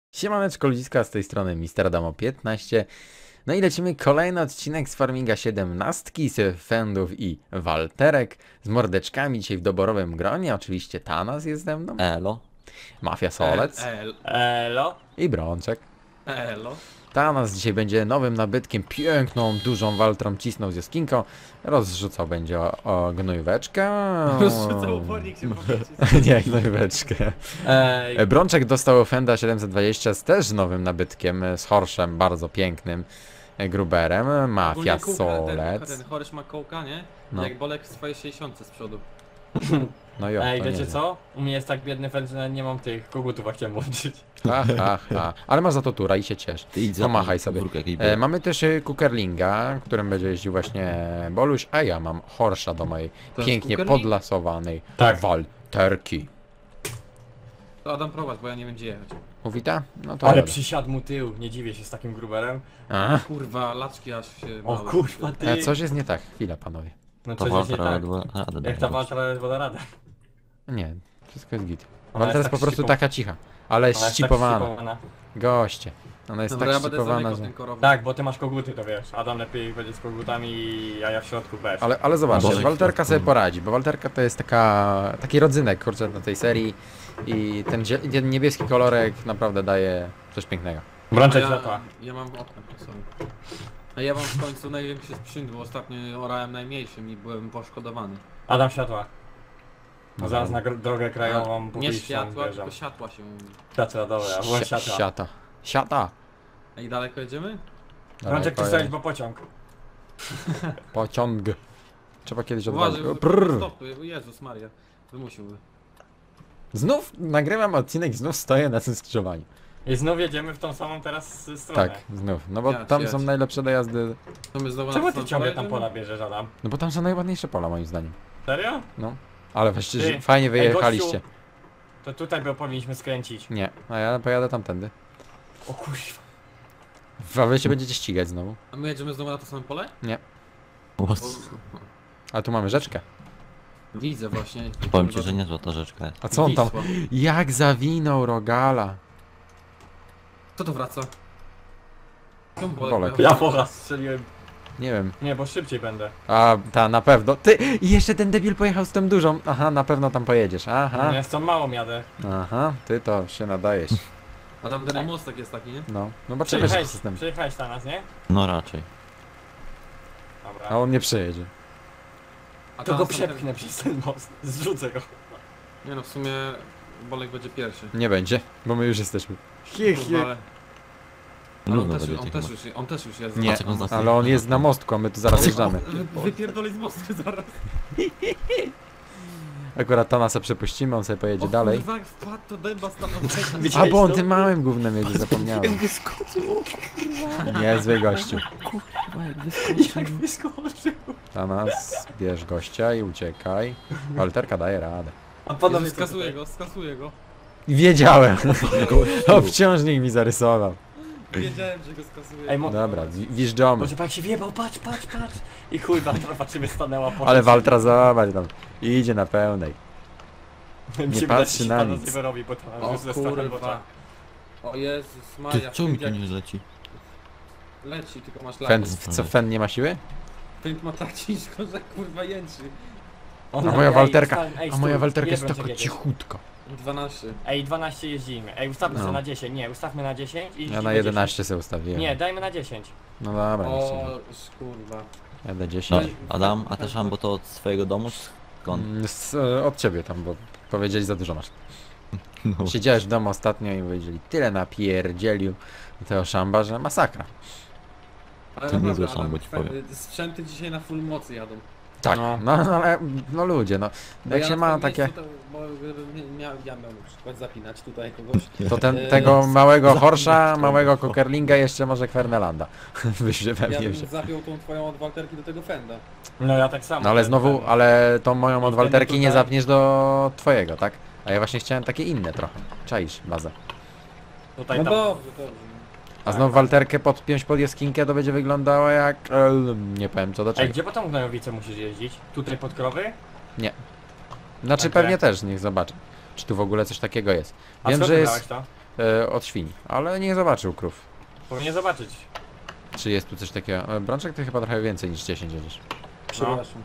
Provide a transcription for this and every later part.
Siemaneczko ludziska, z tej strony Mister Damo 15. No i lecimy kolejny odcinek z Farminga 17 z Fendów i Walterek z mordeczkami dzisiaj w doborowym gronie. Oczywiście Tanas jest ze mną, Elo. Mafia Solec Elo. i Brączek. Elo. Tanas dzisiaj będzie nowym nabytkiem, piękną, dużą Waltrą cisnął z jaskinką. Rozrzucał będzie o gnojóweczkę. Rozrzucał opornik się powiedzieć. Nie, gnojóweczkę. Brączek dostał Fenda 720 z też nowym nabytkiem, z Horszem, bardzo pięknym gruberem. Mafia Solec. Ten chorysz ma kołka, nie? No. Jak Bolek w swojej 60 z przodu. No jo, Ej, to wiecie nieźle. co? U mnie jest tak biedny fend, że nawet nie mam tych kogutów, a chciałem włączyć. Ha, ha, ha. Ale masz za to tura i się ciesz. Ty idź No machaj sobie. Mamy też Kukerlinga, którym będzie jeździł właśnie Boluś, a ja mam Horsza do mojej To jest pięknie Kukerling? podlasowanej Tak. Walterki. To Adam prowadź, bo ja nie wiem gdzie jechać. Mówita? No to Ale dobra. przysiadł mu tył, nie dziwię się z takim gruberem. A? Kurwa, laczki aż się... O małe. kurwa ty! Coś jest nie tak, chwila panowie. No To coś jest nie Waltra tak. ledwo radę Jak ta daje. waltra ledwo da radę. Nie, wszystko jest git. Ona Waltra jest tak po prostu ścipo- taka cicha, ale Ona jest tak ścipowana. ścipowana. Goście. Ona jest Dobra, tak ja będę ścipowana, zamykał że... ten korowy. Tak, bo ty masz koguty, to wiesz. Adam lepiej będzie z kogutami, a ja w środku bez. Ale zobaczcie, Boże, Walterka chwilę. sobie poradzi, bo Walterka to jest taki rodzynek, kurczę, na tej serii i ten niebieski kolorek naprawdę daje coś pięknego. Brączek ja, światła. ja mam okno, sorry. A ja mam w końcu największy sprzęt, bo ostatnio orałem najmniejszym i byłem poszkodowany. Adam światła. No zaraz na drogę krajową Nie publiczną światła, wjeżdżam. tylko siatła się mówi. Światła, dobra, byłem światła. Siata. Siata! A i daleko jedziemy? Brączek, ty Dawaj, strzelić po pociąg. pociąg. Trzeba kiedyś Uważaj, odwalić. bo Prrr. stopy, Jezus Maria. Wymusiłby. Znów nagrywam odcinek, znów stoję na tym skrzyżowaniu. I znów jedziemy w tą samą teraz stronę. Tak, znów. No bo Jadź, tam jadź. są najlepsze dojazdy. To my znowu Czemu na ty tą ciągle tam pojedziemy? pola bierzesz, Adam? No bo tam są najładniejsze pola moim zdaniem. Serio? No. Ale właściwie Ty, fajnie ej, wyjechaliście. gościu. To tutaj by powinniśmy skręcić. Nie, a ja pojadę tamtędy. O kurwa. A wy się będziecie ścigać znowu. A my jedziemy znowu na to samo pole? A tu mamy rzeczkę. Widzę właśnie. Powiem ci, że niezła ta rzeczka jest. A co on tam? Wisła. Jak zawinął Rogala. Kto to wraca? Czemu Bolek. Ja po raz strzeliłem. Nie wiem. Nie, bo szybciej będę. A, ta, na pewno. Ty! I jeszcze ten debil pojechał z tym dużą. Aha, na pewno tam pojedziesz. Aha. Ja z tą małą jadę. Aha, ty to się nadajesz. A tam ten mostek jest taki, nie? No. No zobaczymy, że system. Przyjechałeś na nas, nie? No raczej. Dobra. A on nie przyjedzie. A To tam go są przepchnę przez ten most. Zrzucę go. Nie no, w sumie Bolek będzie pierwszy. Nie będzie, bo my już jesteśmy. Hi, hi. Kurwa, ale on Nudno też, będzie chyba. on też już jest. Nie, Patrz, jak on za- ale on jest na mostku, a my tu zaraz zjeżdżamy. Wypierdolę z mostu zaraz. Akurat Tanasa przepuścimy, on sobie pojedzie O dalej. kurwa, jak wpadł to dęba stanął. A bo on tym małym gównem jedzie, zapomniałem. Niezły gościu. Jak wyskoczył. Tanas, bierz gościa i uciekaj. Walterka daje radę. A panowie Skasuję go. Wiedziałem. Obciążnik mi zarysował. Wiedziałem, że go skasuję. Ej, Dobra, wjeżdżamy. Może pan się wjebał, patrz. I chuj, Waltra patrzymy stanęła po Ale Waltra zobacz tam. Idzie na pełnej. nie patrzy na nic. Nie wyrobi, bo to O już ze strony kurwa. bocza. O Jezus Ty, Maria. czemu mi to jak nie leci? leci, tylko masz Fen, lagi. co, Fen nie ma siły? Pęd ma tak ciężko, że kurwa jęczy. A moja Walterka, ej, a moja stój, Walterka ile jest będzie taka jedziesz? cichutka. 12. Ej, 12 jeździmy. Ej, ustawmy No. sobie na 10. Nie, ustawmy na 10 i Ja jeździmy na 11 sobie ustawiłem. Nie, dajmy na 10. No dobra, nie O chcę. kurwa. Jadę No, 10. Adam, a też bo to od swojego domu, czy skąd? Od ciebie tam, bo powiedzieli za dużo masz. No. Siedziałeś w domu ostatnio i powiedzieli tyle napierdzielił tego szamba, że masakra. Ale To niezłe naprawdę, szambo Adam, ci powiem. sprzęty dzisiaj na full mocy jadą. Tak, no ale no ludzie, no. Bo Jak ja się na ma twoim takie, miejscu to, bo gdybym ja miał na przykład zapinać tutaj kogoś. to Eee, tego małego Horsza, małego Kokerlinga jeszcze może Kwernelanda. Byś się Ja pewnie bym wziął. zapiął tą twoją od Walterki do tego Fenda. No ja tak samo. No ale znowu, ale tą moją od wtedy Walterki nie tutaj- zapniesz do twojego, tak? A ja właśnie chciałem takie inne trochę. Czaisz, bazę. Tutaj No tam... dobrze, dobrze. A znów Walterkę podpiąć pod jaskinkę to będzie wyglądało jak... nie powiem co do Ej, czego. gdzie po tą gnojowicę musisz jeździć? Tutaj pod krowy? Znaczy Okej. pewnie też, niech zobaczę. Czy tu w ogóle coś takiego jest. A Wiem, skąd że ty jest... brałeś to? od świń. Ale nie zobaczył krów. Powinien zobaczyć. Czy jest tu coś takiego? Brączek to chyba trochę więcej niż 10 jedziesz. Przepraszam.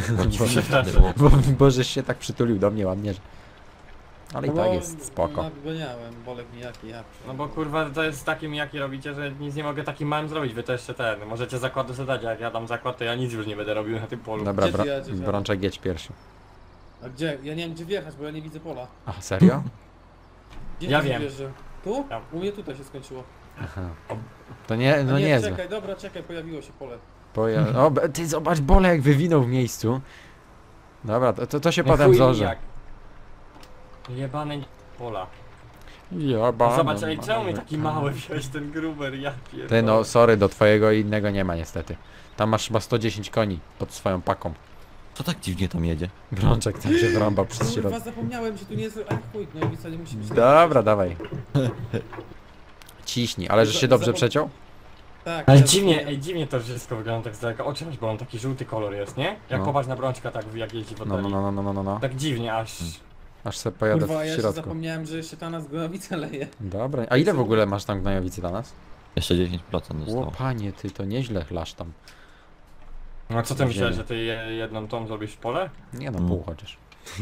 Bo żeś się tak przytulił do mnie ładnie, że... Ale i No tak bo jest spoko. Nadgoniałem, Bolek mijaki, ja. No bo kurwa to jest takim jaki robicie, że nic nie mogę takim małym zrobić, wy to jeszcze możecie zakładu zadać, a jak ja dam zakład, to ja nic już nie będę robił na tym polu. Dobra, Gdzie ty jedziesz, Adam? Brączek jedź pierwszy. A gdzie? Ja nie wiem gdzie wjechać, bo ja nie widzę pola. A, serio? Gdzie Ja ty wiem. wjeżdżasz? Tu? Ja. U mnie tutaj się skończyło. Aha. To nie, A no nie, niezłe. czekaj, dobra, czekaj, pojawiło się pole. O, ty zobacz, Bole jak wywinął w miejscu. Dobra, to się No potem chuj zorze. jak. Jebane pola. Jeba, No zobacz, ej, czemu mi taki mały wziąłeś ten gruber, ja pierdolę. Ty no, sorry, do twojego innego nie ma niestety. Tam masz chyba 110 koni pod swoją paką. Co tak dziwnie tam jedzie? Brączek tam się wrąba przez Kurwa, środek. zapomniałem, że tu nie jest... Ach chuj, no i wcale musi być... Dobra, dawaj. Ciśnij, ale żeś się dobrze przeciął? Tak. Ale ja dziwnie, zapomniałem. dziwnie to wszystko wygląda tak z daleka. O czymś, bo on taki żółty kolor jest, nie? Jak No. popatrz na Brączka tak jak jeździ w No, oddali. no. Tak dziwnie aż. Aż se pojadę Kurwa, w ja się środku. zapomniałem, że jeszcze ta nas gojowice leje. Dobra, a ile w ogóle masz tam gnojowicy dla nas? Jeszcze 10% O zostało. panie, ty to nieźle chlasz tam. No co ty myślałeś, że ty jedną tą zrobisz w pole? Nie no, Mm. pół chociaż.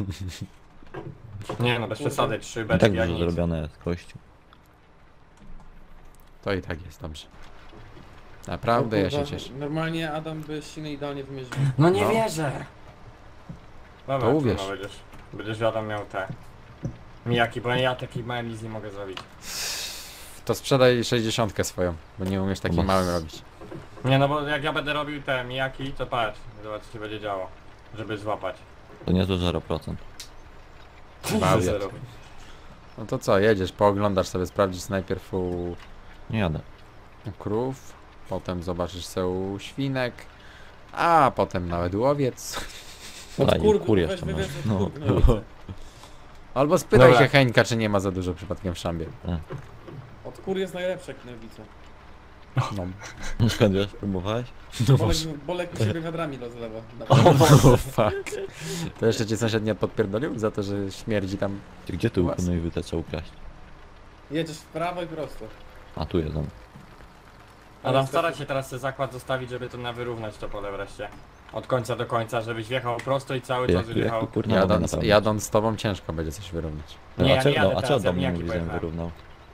Nie no, bez przesady, 3 I beczki tak jak dużo nic. zrobione jest kościół. To i tak jest dobrze. Naprawdę ja się Kurwa, cieszę. Normalnie Adam by ściny idealnie wymierzył. No nie No. wierzę! Dobra, To uwierz. trudno będziesz wiadomo miał te mijaki, bo ja taki mały nic nie mogę zrobić. To sprzedaj 60 swoją, bo nie umiesz takim Chyba. małym robić. Nie no, bo jak ja będę robił te mijaki, to patrz, zobacz co się będzie działo, żeby złapać. To niezłe 0%. Bawię. Zero. No to co, jedziesz, pooglądasz sobie, sprawdzisz najpierw Nie jadę. u krów, potem zobaczysz sobie u świnek, a potem nawet u owiec. Od Daj, kur, kur weź jeszcze wywieź masz. od No. kur gnojowice. Albo spytaj Dobra. się Heńka, czy nie ma za dużo przypadkiem w szambie. Od kur jest najlepsza gnojowica. No. Skąd wiesz, próbowałeś? Bolek u siebie wiadrami rozlewa. O fuck. To jeszcze cię sąsiad nie podpierdolił za to, że śmierdzi tam. Ty gdzie tu Łas. gnojowice trzeba ukraść? Jedziesz w prawo i prosto. A tu jest on. Adam, staraj się teraz sobie zakład zostawić, żeby to wyrównać to pole wreszcie. Od końca do końca, żebyś wjechał prosto i cały czas Jak wjechał. tu kurna mogę Jadąc, naprawić? jadąc z tobą ciężko będzie coś wyrównać. Nie, ja a co, nie jadę a co teraz, do ja mnie mijaki mówisz, żebym pojechałem. wyrównał?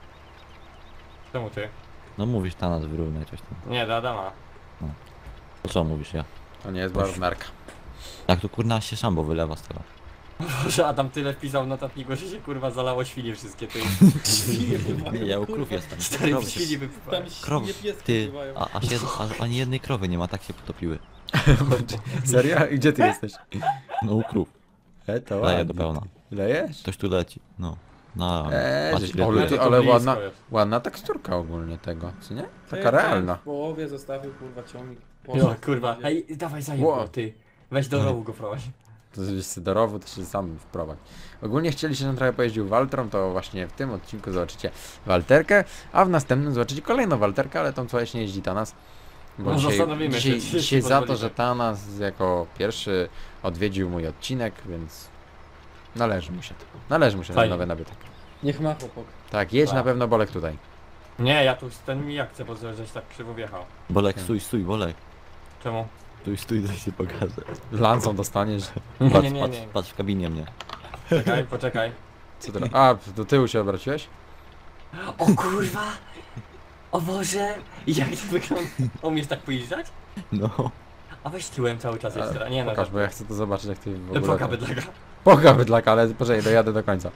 Czemu ty? No mówisz ta nas wyrównaj coś tam. Nie, do Adama. To co mówisz ja? To nie jest barównarka. Jak tu kurna się szambo wylewa z tego. Że Adam tyle wpisał w notatniku, że się kurwa zalało świnie wszystkie ty. Nie, ja u krów jestem. Stary Krowy świnie się, wypływają. Tam krowy, świnie pieski ty, pływają. a ani jednej krowy nie ma, tak się potopiły. Serio? I gdzie ty jesteś? No u krów. To Daję ładnie. do pełna. Lejesz? Ktoś tu leci. No. No. Żeś, ile ale, tu Ale ty, to ale blisko ładna, jest. ładna teksturka ogólnie tego, co nie? Taka Przejechałem realna. W połowie zostawił kurwa ciągnik. Jo, kurwa. Ej, dawaj zajeb Wow. go, ty. Weź do rowu go prowadź. To jest do to się sam wprowadź. Ogólnie chcieliście, żebym trochę pojeździł Waltrą, to właśnie w tym odcinku zobaczycie Walterkę, a w następnym zobaczycie kolejną Walterkę, ale tą co właśnie jeździ Tanas. Bo No, zastanowimy się, czy się dzisiaj za to, pozwoli że tak. Tanas jako pierwszy odwiedził mój odcinek, więc należy mu się to. Należy mu się ten Fajnie. nowy nabytek. Niech ma chłopak. Tak, jedź Tak. na pewno Bolek tutaj. Nie, ja tu ten mijak chcę, bo żeś tak krzywo wjechał. Bolek, stój, Bolek. Czemu? Stój, to się pokażę. Lancą dostaniesz. Nie, Patrz, nie, nie, patrz, nie. patrz w kabinie mnie. Czekaj, poczekaj. Co teraz? A, do tyłu się obróciłeś? O kurwa! O Boże! Jak to wygląda? Umiesz tak pojeżdżać? No. A weź tyłem cały czas jeszcze raz. Nie no, Pokaż, bo ja chcę to zobaczyć, jak ty w ogóle... Epoka bydlaka. Poka bydlaka, ale poczekaj, dojadę do końca.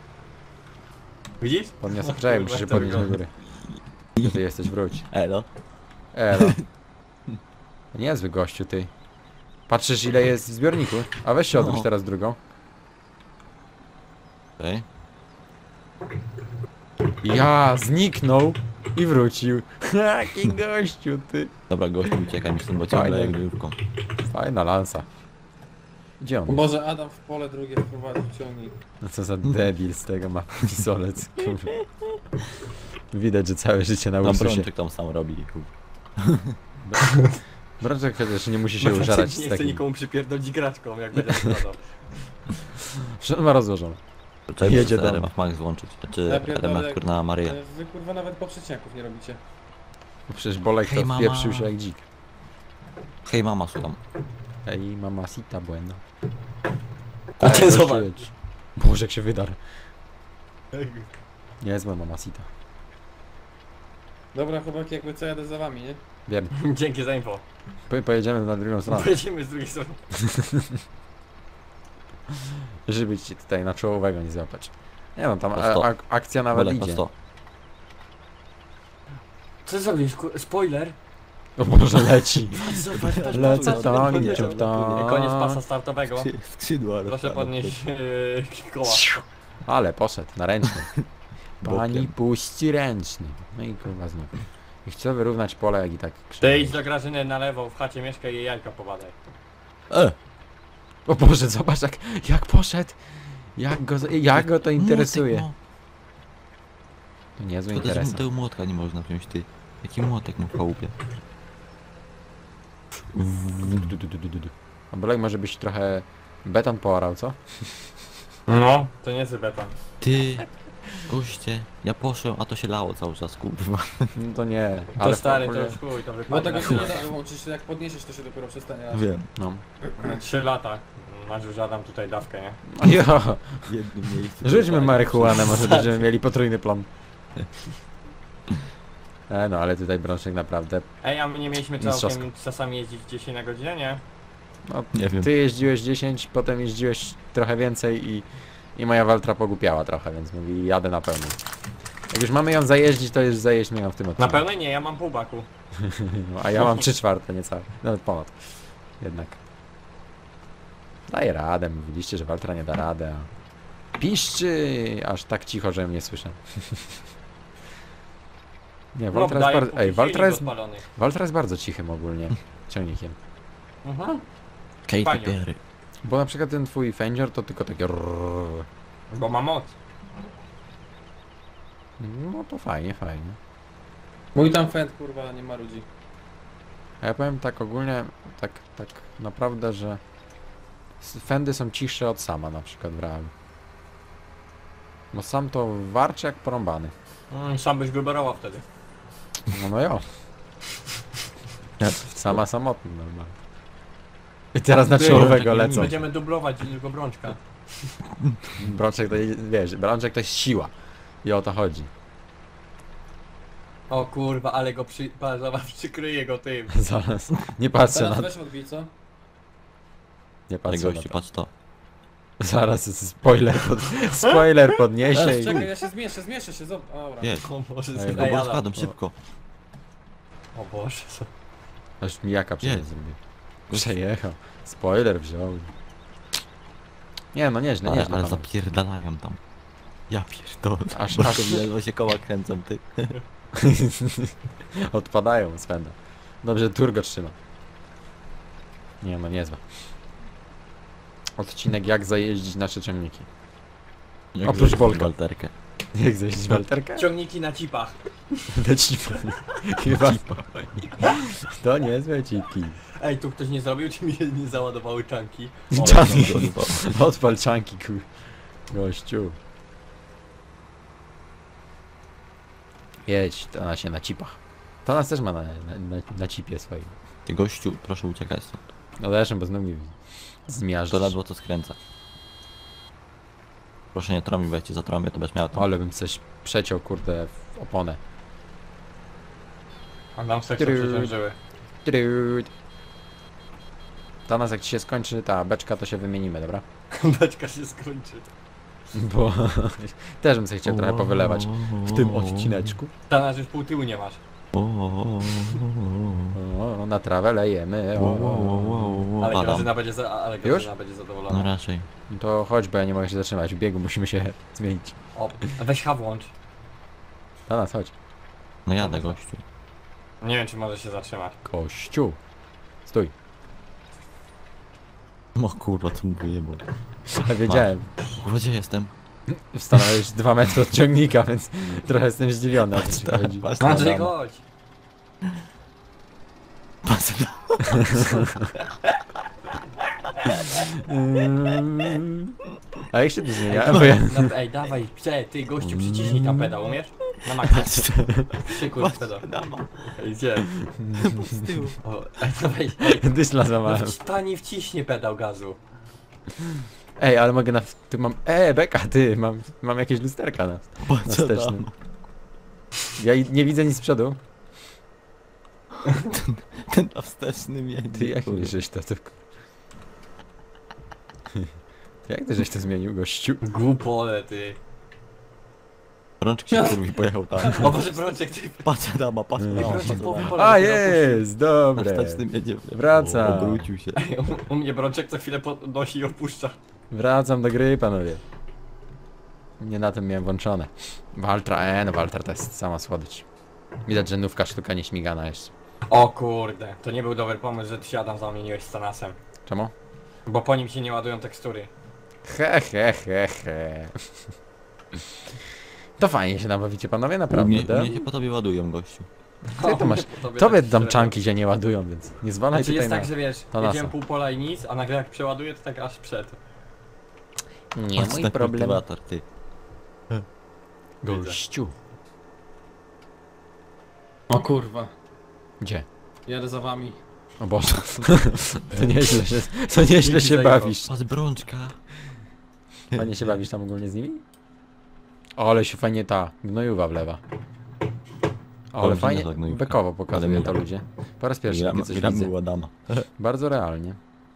Widzisz? Podniosę, poczekaj, muszę się to podnieść do wygląda. góry. Gdzie ty jesteś, wróć. Elo. Elo. Niezły gościu, ty. Patrzysz, ile jest w zbiorniku? A weź się odwróć No. teraz drugą. Okej. Ja, zniknął i wrócił. Jaki gościu, ty. Dobra, gościu, uciekaj mi stąd, bo ciągle Fajnie. jak grywką. Fajna lansa. Gdzie on? Może Adam w pole drugie wprowadził ciągnik. No co za debil z tego ma pistolet, kurwa. Widać, że całe życie na Tam łyso się... Brączek tam sam robi. Brączek chociaż nie musi się użerać Nie z chcę takim. nikomu przypierdolić graczką, jak będę składał. Wszystko ma rozłożone. Czekaj, Jedzie muszę do mnie. RMF Max włączyć. Czy Ja pierdolę, RMF kurna Maria. Wy kurwa nawet po przecięków nie robicie. Bo przecież Bolek Hej, to mama. wpieprzył się jak dzik. Hej mama, słucham. Ej, mamacita bueno. A ty Ej, zobacz. gościu, Boże, jak się wydarł. Niezła mamacita. Dobra chłopaki, jakby co jadę za wami, nie? Wiem. Dzięki za info. Pojedziemy na drugą stronę. Pojedziemy z drugiej strony. Żeby ci tutaj na czołowego nie złapać. Nie no, tam Prosto. akcja nawet Bolek, idzie. prosto. Co zrobisz? Spoiler? O Boże, leci. Zobacz, Lecę patrz, tam, patrz, idzie patrz. tam. Koniec pasa startowego. Skrzydła. Proszę podnieść koła. Ale poszedł, na ręczny. Pani Bokiem. puści ręczny. No i kurwa znów. I chcę wyrównać pole, jak i tak Ty krzyczy. idź do Grażyny na lewo, w chacie mieszka i jej jajka pobadaj. O Boże, zobacz jak poszedł. Jak go to interesuje. Młotek, To niezły no. Szkoda, że interes. mu tego młotka nie można wziąć, ty. Jaki młotek mu w chałupie? A Bolek może byś trochę beton poorał, co? No, to nie jest beton. Ty, goście, ja poszłem, a to się lało cały czas, kurwa. No to nie. To stary, w to ogóle- już chuj, to Bo wypadnie. tego na się nie chwilę. da wyłączyć, jak podniesiesz to się dopiero przestanie. latać. Wiem. No. 3 lata. Masz już Adam tutaj dawkę, nie? Jo, W jednym miejscu. rzućmy marihuanę, może będziemy mieli potrójny plan. No, ale tutaj Brączek naprawdę... Ej, a my nie mieliśmy Mistrzowsko. całkiem czasami jeździć 10 na godzinę, nie? No, Nie wiem. ty jeździłeś 10, potem jeździłeś trochę więcej i moja Waltra pogłupiała trochę, więc mówi jadę na pełnej. Jak już mamy ją zajeździć, to już zajeźdźmy ją w tym Na odcinku. pełnej nie, ja mam pół baku. No, a ja mam 3/4 niecałe, nawet ponad. Jednak. Daję radę, mówiliście, że Waltra nie da radę. A... Piszczy! Aż tak cicho, że mnie słyszę. Nie, Waltra jest bardzo... Ej, Waltra jest bardzo cichym ogólnie ciągnikiem. Mhm. Kej Fajnie. papiery. Bo na przykład ten twój Fendzior to tylko takie... Bo ma moc. No to fajnie, fajnie. Mój tam fend kurwa nie ma ludzi. A ja powiem tak ogólnie, tak naprawdę, że Fendy są cichsze od sama na przykład w realu. Bo sam to warczy jak porąbany. Sam byś gruberował wtedy. No jo. Sama samotny normalnie. I teraz na Ty, czołowego lecą. Będziemy dublować tylko Brączka. Brączek to, wiesz, Brączek to jest siła. I o to chodzi. O kurwa, ale go przykryje go tym. Zaraz. Nie patrzę Teraz na... weź odbij, co? Nie Ej, patrzę na gościu, to. patrz to. Zaraz spoiler podniesie i... Czekaj, ja się zmieszczę się, dobra. Jedź. O Boże, Ej, No bo składam, szybko. O Boże. Aż mijaka Jedź. zrobił. Przejechał. Spoiler wziął. Nie no, nieźle, Ale nieźle. panowie. zapierdalają tam. Ja pierdolę. Aż- Bo aż- to ledwo się koła kręcą, ty. Odpadają z pęda. Dobrze, Turgo trzyma. Nie no, niezła. Odcinek jak zajeździć nasze ciągniki. Jak Oprócz zrobić Bolka. Walterkę. Jak zajeździć walterkę? Ciągniki na cipach. Leci chyba. To niezłe cipki. Ej, tu ktoś nie zrobił, czy mi się nie załadowały czanki? Czanki. Odpal czanki, kur... Gościu. Jedź, to ona się na cipach. To nas też ma na cipie swoim. Ty gościu, proszę uciekać stąd. No zresztą, bo znów mi zmiażdżysz. To ledwo to skręca. Proszę nie tromi, weźcie za tromię, to będziesz miał to. Ale bym coś przeciął, kurde, w oponę. A nam sekcje przeciążyły. Trud. To nas jak ci się skończy ta beczka, to się wymienimy, dobra? Beczka się skończy. Bo też bym sobie chciał trochę powylewać w tym odcineczku. Ta nas już pół tyłu nie masz. O, na trawę lejemy. Ale Padam. Grażyna będzie, ale Już? Grażyna będzie No zadowolona. raczej. To chodź, bo ja nie mogę się zatrzymać. W biegu musimy się zmienić. O, weź H włącz. Do nas, chodź. No jadę gościu. Nie wiem, czy może się zatrzymać. Kościół. Stój. No kurwa, co mu wyjebał. Ja wiedziałem. Kurwa, gdzie jestem? Stanąłeś 2 metry od ciągnika, więc trochę jestem zdziwiony, o co ci chodzi. Andrzej, chodź. A jak się to zmienia? Bo ja... No, ej, dawaj, ty gościu, przyciśnij tam pedał, umiesz? Na maksa. Przykuć pedał. Ej, gdzie? Z tyłu. O, ej, dawaj, Dyszla no, złamałem. pani wciśnie pedał gazu. Ej, ale mogę na... Tu mam... Beka, ty! Mam jakieś lusterka na wstecznym. Ja nie widzę nic z przodu. Ten na wstecznym jedzie. Ty, jak kurwa. żeś to... Jak ty żeś to zmienił, gościu? Głupole, ty. Rączek się kurwi pojechał tam. O Boże, Brączek, ty. Patrz Adama, patrz Adama. Brączek patrz po Adama. pole A, dopiero jest! Na Dobre. wstecznym jedzie. Wraca. O, obrócił się. opuścił. U mnie Brączek co chwilę podnosi i opuszcza. Wracam do gry, panowie. Nie na tym miałem włączone. Waltra, no Waltra to jest sama słodycz. Widać, że nówka sztuka nieśmigana jeszcze. O kurde, to nie był dobry pomysł, że ty się Adam zamieniłeś z Thanasem. Czemu? Bo po nim się nie ładują tekstury. He. To fajnie się nabawicie, panowie, U naprawdę. mnie się po tobie ładują, gościu. Ty to masz... Tobie tam czanki się nie ładują, więc nie zwalaj Znaczy tutaj jest na... tak, że wiesz, Thanasa. jedziemy pół pola i nic, a nagle jak przeładuje to tak aż przed. Nie Patrz mój na problem. kultywator, ty. Gościu. O kurwa, Gdzie? jadę za wami. O Boże. To nieźle się bawisz. Patrz Brączka. Fajnie się bawisz tam ogólnie z nimi? O, ale się fajnie ta gnojuwa wlewa. O, ale Olbrzymia fajnie ta gnojówka. bekowo pokazuje Ale to ludzie. Po raz pierwszy takie coś widzę. Gramy u Adama. Bardzo realnie.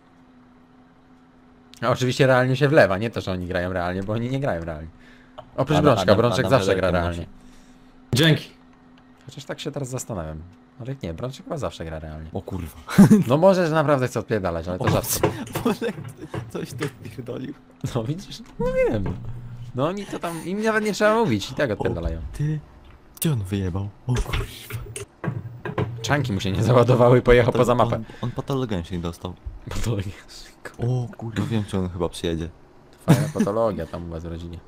A oczywiście realnie się wlewa, nie to, że oni grają realnie, bo oni nie grają realnie. Oprócz Brączka, Brączek zawsze gra realnie. Dzięki. Chociaż tak się teraz zastanawiam. Ale nie, Brączek chyba zawsze gra realnie. O kurwa. No może, że naprawdę chce odpierdalać, ale to rzadko. Bolek coś tu pierdolił. No widzisz? No wiem. No oni to tam, im nawet nie trzeba mówić, i tak odpierdalają. Ty. Gdzie on wyjebał? O kurwa. Czanki mu się nie załadowały i pojechał poza mapę. On patologicznie dostał. Patologia. O kurwa, wiem czy on chyba przyjedzie. Fajna patologia tam u was w rodzinie.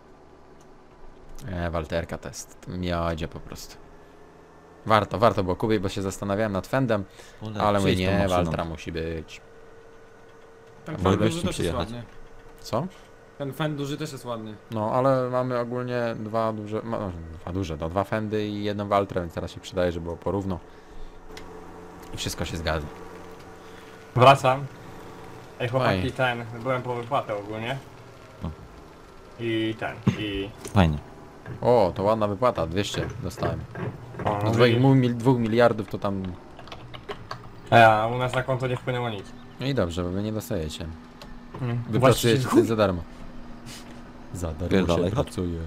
Walterka test. Miodzie po prostu. Warto było kupić, bo się zastanawiałem nad Fendem, Bolek, ale mówię przyjedź tą nie, maszyną. Waltra musi być. Ten Bo fan gościu duży też jest przyjechać. ładny. Co? Ten fan duży też jest ładny. No, ale mamy ogólnie dwa duże, dwa Fendy i jedną Waltrę, więc teraz się przydaje, żeby było porówno. I wszystko się zgadza. Wracam. Ej chłopaki, Fajnie. byłem po wypłatę ogólnie. No. I Fajnie. O, to ładna wypłata, 200 dostałem. O, Z no 2 miliardów to tam... a u nas na konto nie wpłynęło nic. No i dobrze, bo wy nie dostajecie. Wy Właściwie pracujecie tutaj za darmo. Za darmo Pierdolę, się chodź. pracuje.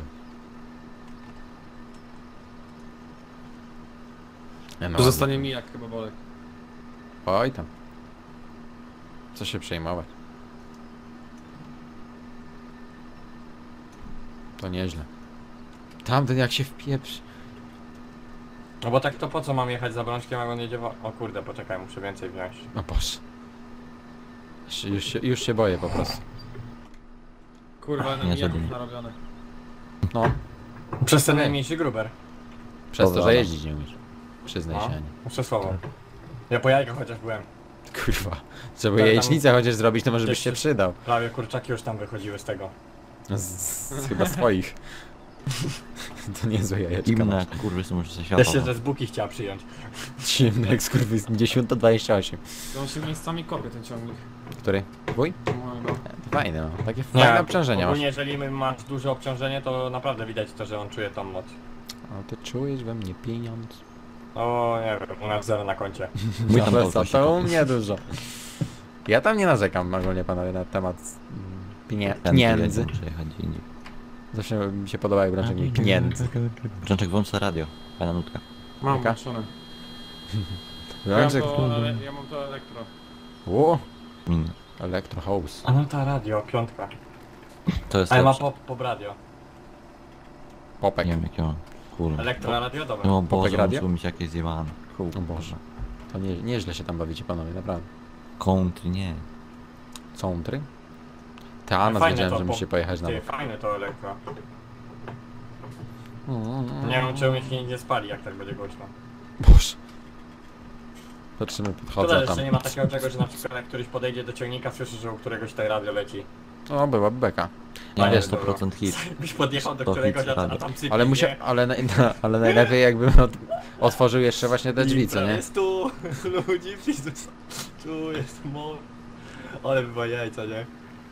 Nie no, To zostanie mi jak chyba Bolek. oj tam. Co się przejmować? To nieźle. Tamten jak się wpieprz. No bo tak to po co mam jechać za Brączkiem, jak on jedzie O kurde, poczekaj, muszę więcej wziąć. O Boże. Już się boję po prostu. Kurwa, nie, na żeby jaków nie. narobione. No, Przez ten Ej. najmniejszy gruber. przez to, Dobra. że jeździć nie umiesz. Przyznaj No. się, Ani. Muszę słowo. Ja po jajkach chociaż byłem. Kurwa. Żeby tam- jajecznicę chociaż zrobić, to może byś Też się się- przydał. Prawie kurczaki już tam wychodziły z tego. Chyba swoich. To niezłe jajeczka. Inne masz. jak kurwy są już ze świata. Też się ze zbuki chciała przyjąć. Ciemny jak skurwysyn, 10:28. To on się miejscami kopie ten ciągnik. Który? Twój? Mojego. Fajny, no. Takie fajne obciążenia masz. ogólnie jeżeli masz duże obciążenie, to naprawdę widać to, że on czuje tą moc. A ty czujesz we mnie pieniądz? O nie wiem, u nas zero na koncie. Mój tam Ale auto co, się to u kopie. mnie dużo. Ja tam nie narzekam ogólnie panowie na temat pieniędzy. Muszę jechać gdzie indziej. Zawsze mi się podoba jak wręcz mi pieniędzy. Brączek, włącz sobie radio. Fajna nutka. Mam Jaka? włączone. Wręczek... Ja mam to elektro. O! Min. Electro House. A no ta radio, piątka. To jest Ale ma lepsze. pop radio. Popek. Nie wiem jakie mam. Kurwa. Elektro radio, dobra. No Popek Boże, radio? włączyło mi się jakieś zjebane. O Boże. To nieźle się tam bawicie panowie, naprawdę. Country, nie. Country? Teana Fajne wiedziałem, to że musi pojechać na Ty, bok. fajne to elektro. Nie wiem, czy u mnie się nie spali, jak tak będzie głośno. Boże. Patrzymy, Szkoda, podchodzę że tam. jeszcze nie ma takiego czegoś, że na przykład jak któryś podejdzie do ciągnika, słyszy, że u któregoś tutaj radio leci. O, byłaby beka. Nie, Ale 100% hit. Byś podjechał do To któregoś, hit, a tam cypie, Ale nie? ale najlepiej jakbym otworzył jeszcze właśnie te drzwi, co nie? Jest tu, ludzi, tu jest mor. Ale bywa jajca, nie?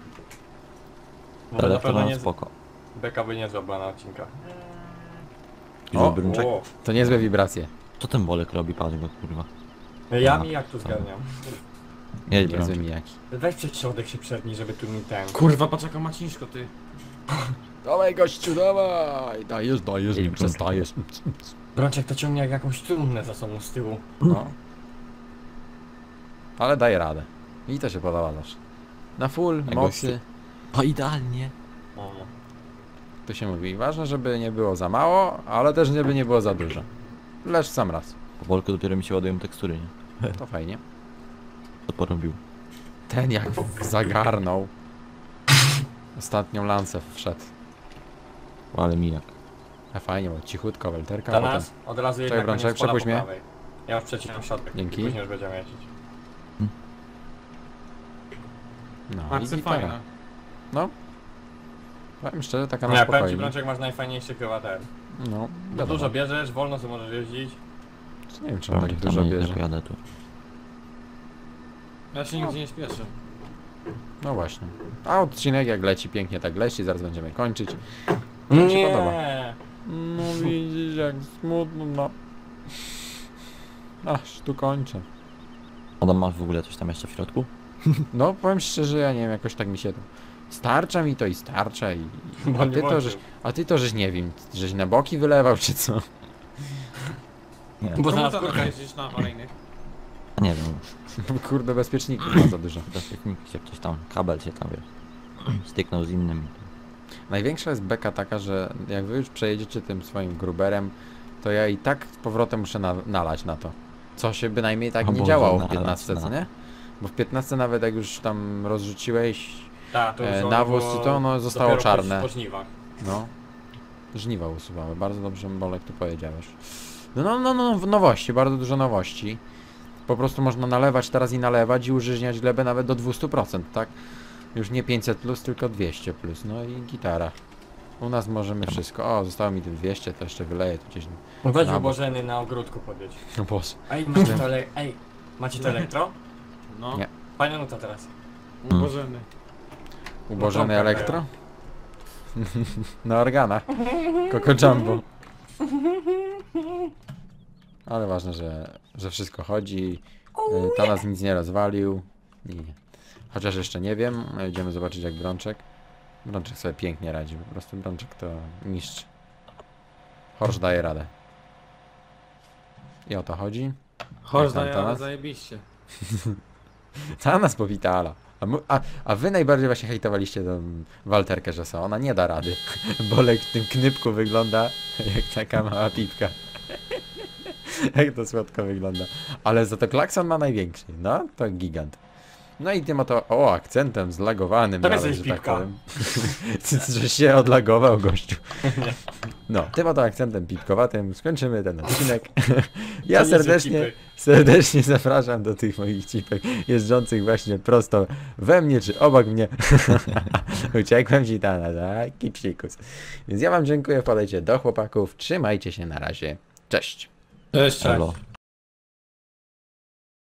Bo na Ale to pewno mam nie... spoko. Beka by nie złapała na odcinka. O, Brunczek. O, To niezłe wibracje. Co ten bolek robi? Patrz go, kurwa. ja mi jak tu zgarniam. Jedź Niezłe Brunczek. mijaki. Weź przed środek się przedni, żeby tu mi ten... Kurwa, patrz jaka macińsko, ty. Dawaj gościu, dawaj! Dajesz, nie Ej, przestajesz. Brączek to ciągnie jak jakąś trumnę za sobą z tyłu. No. Ale daje radę. I to się podoba zawsze. Na full, A mocy, O, idealnie. O. to się mówi. Ważne, żeby nie było za mało, ale też żeby nie było za dużo. Lecz w sam raz. Po bolku dopiero mi się ładują tekstury, nie? To fajnie. To porobił. Ten jak zagarnął. Ostatnią lancę wszedł. O, ale mijak. A fajnie, bo cichutko, welterka. Dla potem- nas od razu Czekaj, jednak Brączek, koniec pola przepuść po mnie. prawej. Ja już przecinam środek. Dzięki. I później już będziemy jeździć. No i Akcja gitara. fajna. No. Powiem szczerze, taka na Nie, powiem ci, spokojnie. Brączek, masz najfajniejszy chyba ten. No, Bo dużo bierzesz, wolno sobie możesz jeździć. Nie wiem, czy on tak Brunczek, dużo nie bierze. pojadę tu. Ja się nigdzie nie śpieszę. No właśnie. A odcinek jak leci, pięknie tak leci, zaraz będziemy kończyć. Mi się podoba. No widzisz, jak smutno, no. Aż tu kończę. Adam, masz w ogóle coś tam jeszcze w środku? No powiem szczerze, ja nie wiem, jakoś tak mi się to... Starcza mi to i starcza i... Bo nie włączył. A ty to żeś nie wiem, żeś na boki wylewał czy co? Nie. Bo Bo zaraz to kurwa. jeździsz na awaryjnych. A nie wiem. Kurde, bezpieczników ma za dużo. Teraz jak nikt się ktoś tam, kabel się tam, wiesz, styknął z innym. Największa jest beka taka, że jak wy już przejedziecie tym swoim gruberem, to ja i tak z powrotem muszę nalać na to. Co się bynajmniej tak O nie Boże, działało w nalać 15, na- co nie? Bo w 15 nawet jak już tam rozrzuciłeś Tak, to już nawóz, było to ono zostało dopiero czarne. Po żniwach. No. Żniwa usuwały. Bardzo dobrze, Bolek, tu powiedziałeś. No, nowości, bardzo dużo nowości. Po prostu można nalewać teraz i nalewać i użyźniać glebę nawet do 200%, tak? Już nie 500 plus, tylko 200 plus. No i gitara. U nas możemy wszystko. O, zostało mi tu 200, to jeszcze wyleję tu gdzieś. Weź Na bok. wybożeny na ogródku podjedź. No boss. Ej, macie to elektro? No. Nie. Fajna nuta teraz. Ubożeny. Ubożony No, elektro? Na organach. Coco Jumbo. Ale ważne, że wszystko chodzi. Tanas nic nie rozwalił. Nie. Chociaż jeszcze nie wiem. Idziemy zobaczyć jak Brączek. Brączek sobie pięknie radzi. Po prostu Brączek to mistrz. Horsz daje radę. I o to chodzi. Chodź, tam daję, Tanas? ale zajebiście. Tanas powitala. A wy najbardziej właśnie hejtowaliście tą Walterkę, że co? Ona nie da rady. Bolek w tym knypku wygląda jak taka mała pipka. Jak to słodko wygląda. Ale za to klakson ma największy. No, to gigant. No i tym oto, o, akcentem zlagowanym, To nawet, jesteś że tak pipka. powiem. Że się odlagował gościu. No, tym oto akcentem pipkowatym skończymy ten odcinek. Ja To nie są serdecznie, cipy. serdecznie zapraszam do tych moich cipek jeżdżących właśnie prosto we mnie czy obok mnie. Uciekłem ci Tana, tak? Kipsikus. Więc ja wam dziękuję, wpadajcie do chłopaków, trzymajcie się, na razie. Cześć. Cześć, Elo.